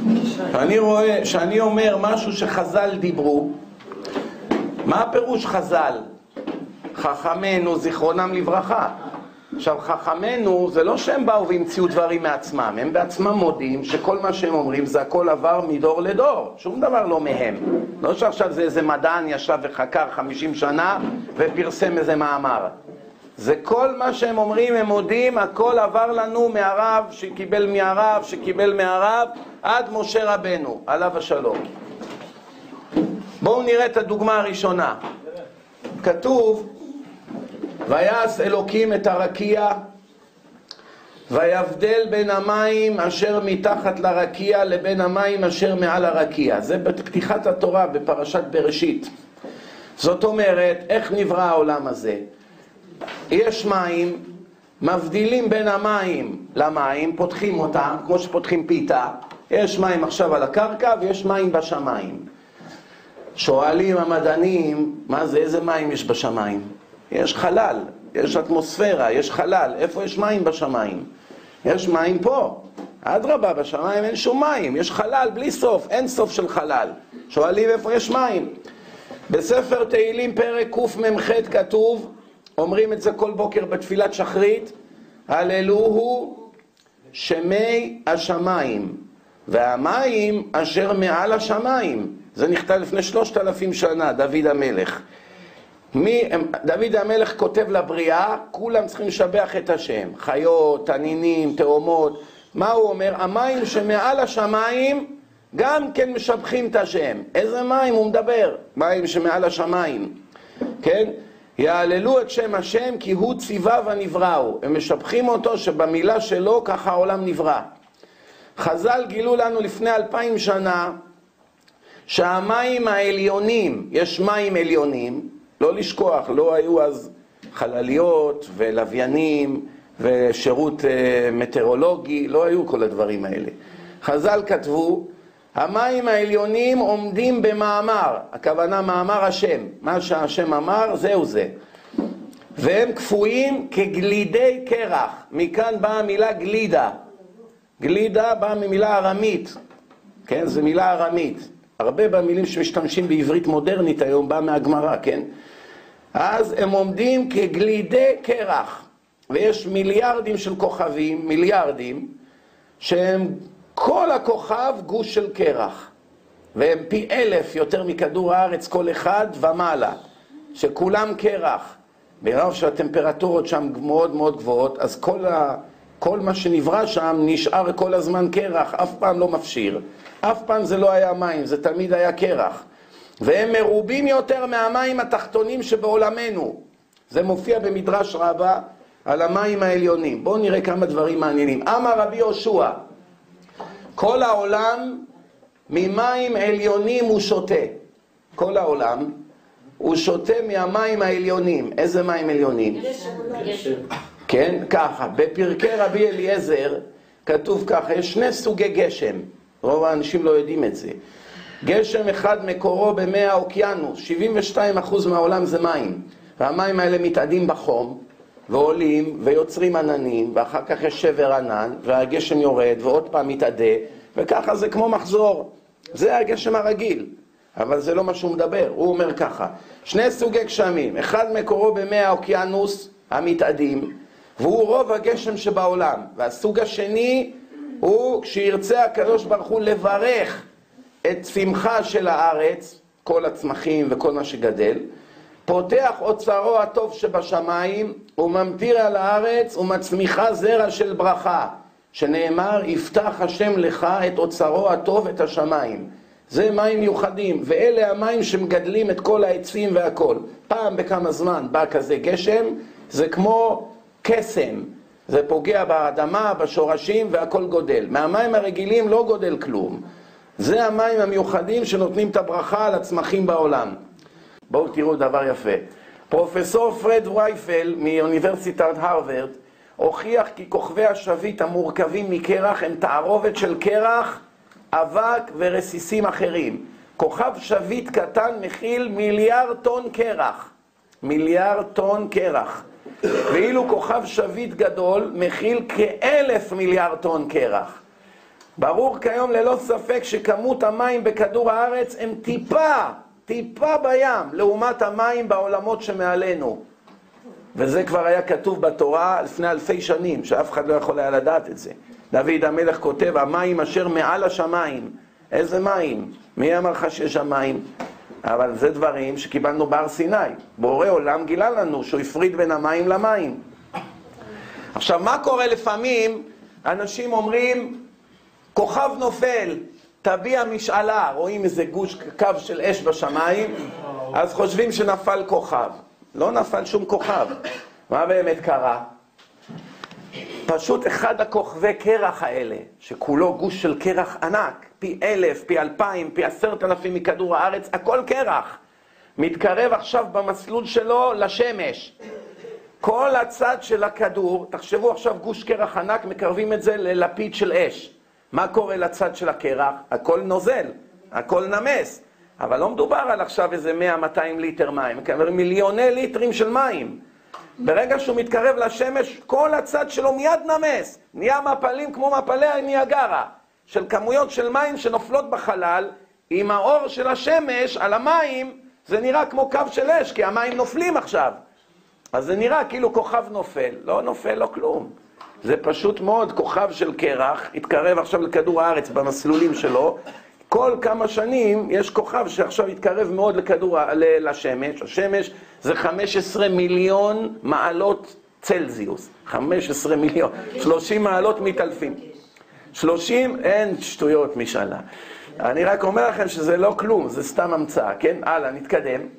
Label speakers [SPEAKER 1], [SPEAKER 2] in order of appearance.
[SPEAKER 1] אני רואה שאני אומר משהו שחז"ל דיברו. מה הפירוש חז"ל? חכמינו זיכרונם לברכה. עכשיו חכמינו זה לא שהם באו והמציאו דברים מעצמם, הם בעצמם מודים שכל מה שהם אומרים זה הכל עבר מדור לדור, שום דבר לא מהם. לא שעכשיו זה איזה מדען ישב וחקר 50 שנה ופרסם איזה מאמר. זה כל מה שהם אומרים, הם מודים, הכל עבר לנו מהרב שקיבל מהרב שקיבל מהרב עד משה רבנו עליו השלום. בואו נראה את הדוגמה הראשונה. כתוב ויעש אלוקים את הרקיע ויבדל בין המים אשר מתחת לרקיע לבין המים אשר מעל הרקיע. זה בפתיחת התורה בפרשת בראשית. זאת אומרת, איך נברא העולם הזה? יש מים, מבדילים בין המים למים, פותחים אותם כמו שפותחים פיתה. יש מים עכשיו על הקרקע ויש מים בשמיים. שואלים המדענים, מה זה, איזה מים יש בשמיים? יש חלל, יש אטמוספירה, יש חלל. איפה יש מים בשמיים? יש מים פה. אדרבה, בשמיים אין שום מים, יש חלל בלי סוף, אין סוף של חלל. שואלים איפה יש מים? בספר תהילים פרק קמ"ח כתוב, אומרים את זה כל בוקר בתפילת שחרית, הללוהו שמי השמיים והמים אשר מעל השמיים. זה נכתב לפני 3,000 שנה, דוד המלך. דוד המלך כותב לבריאה, כולם צריכים לשבח את השם. חיות, תנינים, תאומות. מה הוא אומר? המים שמעל השמיים גם כן משבחים את השם. איזה מים הוא מדבר? מים שמעל השמיים. כן? יעללו את שם השם כי הוא ציווה ונבראו. הם משבחים אותו שבמילה שלו ככה העולם נברא. חז"ל גילו לנו לפני 2000 שנה שהמים העליונים, יש מים עליונים, לא לשכוח, לא היו אז חלליות ולוויינים ושירות מטאורולוגי, לא היו כל הדברים האלה. חז"ל כתבו, המים העליונים עומדים במאמר, הכוונה מאמר השם, מה שהשם אמר זהו זה. והם כפויים כגלידי קרח, מכאן באה המילה גלידה. גלידה באה ממילה ארמית, כן, זו מילה ארמית. הרבה במילים שמשתמשים בעברית מודרנית היום באה מהגמרא, כן? אז הם עומדים כגלידי קרח, ויש מיליארדים של כוכבים, מיליארדים, שהם כל הכוכב גוש של קרח, והם פי 1000 יותר מכדור הארץ כל אחד ומעלה, שכולם קרח. ברוב שהטמפרטורות שם מאוד מאוד גבוהות, אז כל מה שנברא שם נשאר כל הזמן קרח, אף פעם לא מפשיר. אף פעם זה לא היה מים, זה תמיד היה קרח. והם מרובים יותר מהמים התחתונים שבעולמנו. זה מופיע במדרש רבה על המים העליונים. בואו נראה כמה דברים מעניינים. אמר רבי יהושע, כל העולם ממים עליונים הוא שותה. כל העולם הוא שותה מהמים העליונים. איזה מים עליונים? גשם. כן, ככה. בפרקי רבי אליעזר כתוב ככה, יש שני סוגי גשם. רוב האנשים לא יודעים את זה. גשם אחד מקורו במי האוקיינוס, 72% מהעולם זה מים. והמים האלה מתאדים בחום, ועולים ויוצרים עננים, ואחר כך יש שבר ענן, והגשם יורד ועוד פעם מתאדה, וככה זה כמו מחזור. זה הגשם הרגיל, אבל זה לא מה שהוא מדבר. הוא אומר ככה, שני סוגי גשמים, אחד מקורו במי האוקיינוס המתאדים, והוא רוב הגשם שבעולם. והסוג השני הוא כשירצה הקדוש ברוך הוא לברך את צמחה של הארץ, כל הצמחים וכל מה שגדל, פותח אוצרו הטוב שבשמיים וממטיר על הארץ ומצמיחה זרע של ברכה, שנאמר יפתח השם לך את אוצרו הטוב את השמיים. זה מים מיוחדים, ואלה המים שמגדלים את כל העצים והכל. פעם בכמה זמן בא כזה גשם, זה כמו קסם, זה פוגע באדמה, בשורשים והכל גודל. מהמים הרגילים לא גודל כלום. זה המים המיוחדים שנותנים את הברכה על הצמחים בעולם. בואו תראו דבר יפה. פרופסור פרד וייפל מאוניברסיטת הרווארד הוכיח כי כוכבי השביט המורכבים מקרח הם תערובת של קרח, אבק ורסיסים אחרים. כוכב שביט קטן מכיל 1,000,000,000 טון קרח. 1,000,000,000 טון קרח. ואילו כוכב שביט גדול מכיל כ1,000,000,000,000 טון קרח. ברור כיום ללא ספק שכמות המים בכדור הארץ הם טיפה בים, לעומת המים בעולמות שמעלינו. וזה כבר היה כתוב בתורה לפני אלפי שנים, שאף אחד לא יכול היה לדעת את זה. דוד המלך כותב, המים אשר מעל השמיים. איזה מים? מי אמר לך שיש המים? אבל זה דברים שקיבלנו בהר סיני. בורא עולם גילה לנו שהוא הפריד בין המים למים. עכשיו, מה קורה לפעמים? אנשים אומרים, כוכב נופל, תביע משאלה, רואים איזה גוש קו של אש בשמיים, אז חושבים שנפל כוכב. לא נפל שום כוכב. מה באמת קרה? פשוט אחד הכוכבי קרח האלה, שכולו גוש של קרח ענק, פי 1,000, פי 2,000, פי 10,000 מכדור הארץ, הכל קרח, מתקרב עכשיו במסלול שלו לשמש. כל הצד של הכדור, תחשבו עכשיו גוש קרח ענק, מקרבים את זה ללפיד של אש. מה קורה לצד של הקרח? הכל נוזל, הכל נמס. אבל לא מדובר על עכשיו איזה 100-200 ליטר מים, כלומר מיליוני ליטרים של מים. ברגע שהוא מתקרב לשמש, כל הצד שלו מיד נמס. נהיה מפלים כמו מפלי הניאגרה, של כמויות של מים שנופלות בחלל, עם האור של השמש על המים, זה נראה כמו קו של אש, כי המים נופלים עכשיו. אז זה נראה כאילו כוכב נופל. לא נופל, לא כלום. זה פשוט מאוד, כוכב של קרח, התקרב עכשיו לכדור הארץ במסלולים שלו. כל כמה שנים יש כוכב שעכשיו התקרב מאוד לשמש. השמש זה 15 מיליון מעלות צלזיוס. 15 מיליון. 30 מעלות מתעלפים. 30, אין שטויות משאלה. אני רק אומר לכם שזה לא כלום, זה סתם המצאה, כן? הלאה, נתקדם.